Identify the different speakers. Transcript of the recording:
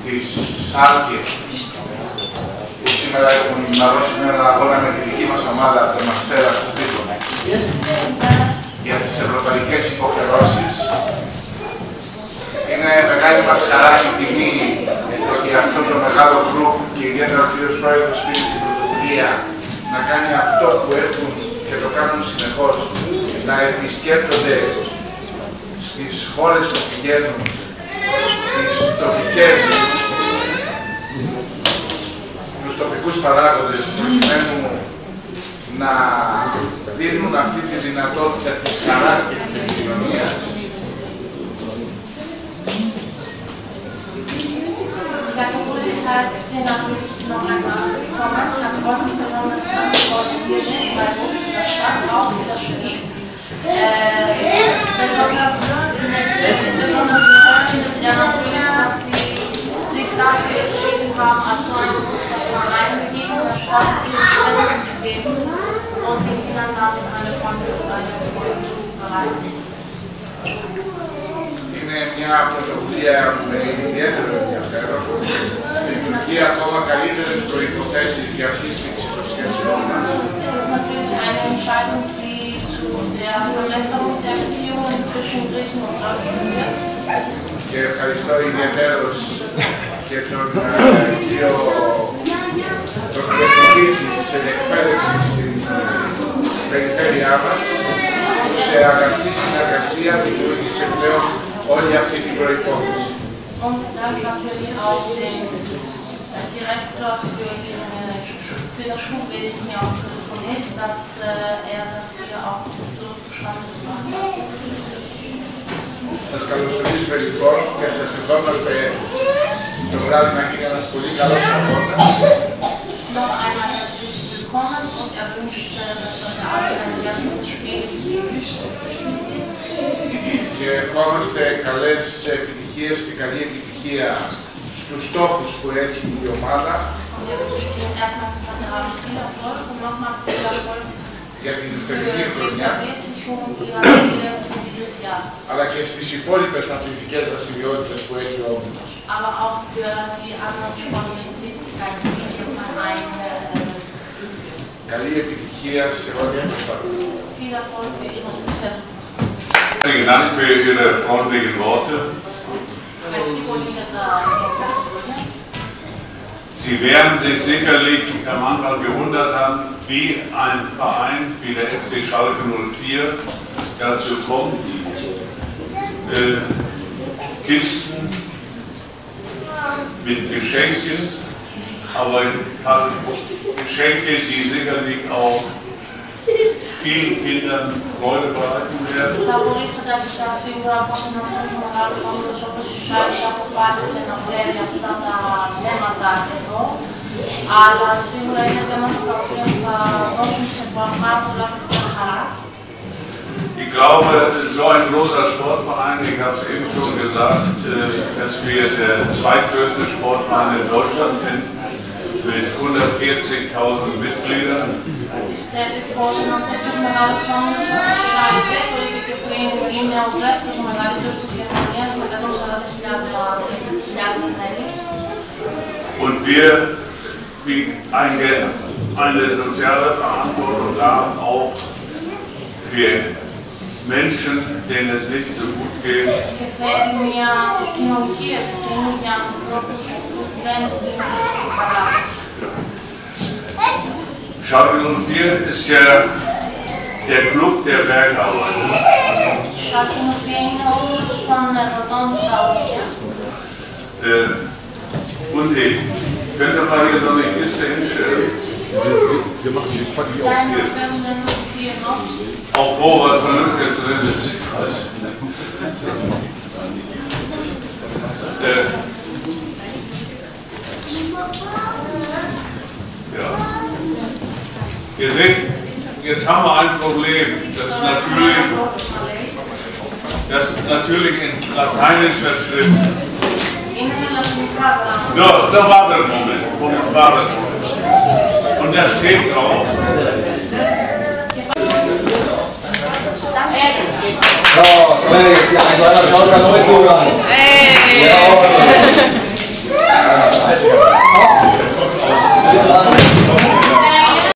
Speaker 1: της Σάλκη, που σήμερα έχουν να δώσουν έναν αγώνα με τη δική μας ομάδα, τον Αστέρα της Τρίπολης, για τις ευρωπαϊκές υποχρεώσεις. Είναι μεγάλη μας χαρά και τιμή ότι αυτό το μεγάλο γκρουπ και ιδιαίτερα ο κ. Πρόεδρος πήρε την πρωτοβουλία να κάνει αυτό που έχουν και το κάνουν συνεχώς, να επισκέπτονται στις χώρες που πηγαίνουν, στις τοπικές, τους τοπικούς παράγοντες, προκειμένου να δίνουν αυτή τη δυνατότητα της χαράς και της επικοινωνίας.
Speaker 2: Sind natürlich noch einmal gekommen. Ich freue mich besonders, dass wir heute hier sind, weil uns in der Stadt auch wieder schrieb. Besonders findet ja natürlich, dass sie sich dafür entschieden haben, als so ein großer Verein gegen der Stadt ihre Stellung zu geben und den Kindern damit eine Freunde und eine Freude zu bereiten.
Speaker 1: Είναι μια πρωτοβουλία με ιδιαίτερο ενδιαφέρον. Δημιουργεί ακόμα καλύτερες προϋποθέσεις για σύσφυξη των σχέσεων μας.
Speaker 2: Es ist natürlich eine Entscheidung, die zu der Verbesserung der Beziehungen zwischen Griechen und Deutschen führt.
Speaker 1: Και ευχαριστώ ιδιαίτερως και τον κύριο διευθυντή της εκπαίδευσης στην περιφέρειά μας, που σε αγαστή συνεργασία δημιούργησε πλέον όλη αυτή την προϋπόθεση.
Speaker 2: Und danke natürlich auch dem Direktor für das Schulwesen hier auch telefoniert, dass er das hier auch so zustande gebracht hat.
Speaker 1: Σας καλωσορίζουμε λοιπόν και σας ευχόμαστε το βράδυ να γίνει ένας πολύ καλός αγώνας.
Speaker 2: Noch einmal herzlich willkommen und er wünscht, dass das Abend ein ganz gutes Spiel
Speaker 1: και ευχόμαστε καλές επιτυχίες και καλή επιτυχία στους στόχους που έχει η ομάδα για την φετινή χρονιά, αλλά και στις υπόλοιπες αθλητικές δραστηριότητες που έχει ο Όμιλος. Καλή επιτυχία σε όλη την προσπάθεια.
Speaker 3: Vielen Dank für Ihre freundlichen Worte. Sie werden sich sicherlich am Anfang gewundert haben, wie ein Verein wie der FC Schalke 04 dazu kommt, Kisten mit Geschenken, aber Geschenke, die sicherlich auch vielen Kindern Freude bereiten werden.
Speaker 2: Θα μπορούσατε να σίγουρα από αυτούς τους μεγάλους όμιλους όπως η Σάλκη αποφάσισε να φέρει αυτά τα θέματα εδώ, αλλά σίγουρα είναι θέματα τα οποία θα δώσουν σε πάρα πολλά χαρά.
Speaker 3: Ich glaube, so ein großer Sportverein, ich habe es eben schon gesagt, dass wir der zweitgrößte Sportverein in Deutschland sind, mit 140.000 Mitgliedern.
Speaker 2: Πιστεύει πως ένας τέτοιος μεγάλος όμιλος όπως η Σάλκη, το είπε και πριν, είναι ο δεύτερος μεγαλύτερος της Γερμανίας με 140.000 μέλη.
Speaker 3: Und wir, wie eine soziale Verantwortung haben, auch für Menschen, denen es nicht so gut geht.
Speaker 2: Και φέρει μια κοινωνική ευθύνη για ανθρώπους που δεν είναι τόσο καλά.
Speaker 3: Schalke 04 ist ja der Club der Bergarbeiter.
Speaker 2: Schalke 04 είναι ο κλουμπ των εργατών στα ορία.
Speaker 3: Und die könnte man hier noch eine Kiste hinstellen.
Speaker 1: Wir machen die Party
Speaker 2: auch
Speaker 1: hier.
Speaker 3: Auch wo was Vernünftiges drin ist, ich weiß nicht. Ja. Ihr seht, jetzt haben wir ein Problem. Das natürlich in lateinischer Schrift. Ja, da war der Moment. Und da steht drauf.
Speaker 4: So, hey, die Einwanderer schauen gerade neu zuhören. Hey! Ja.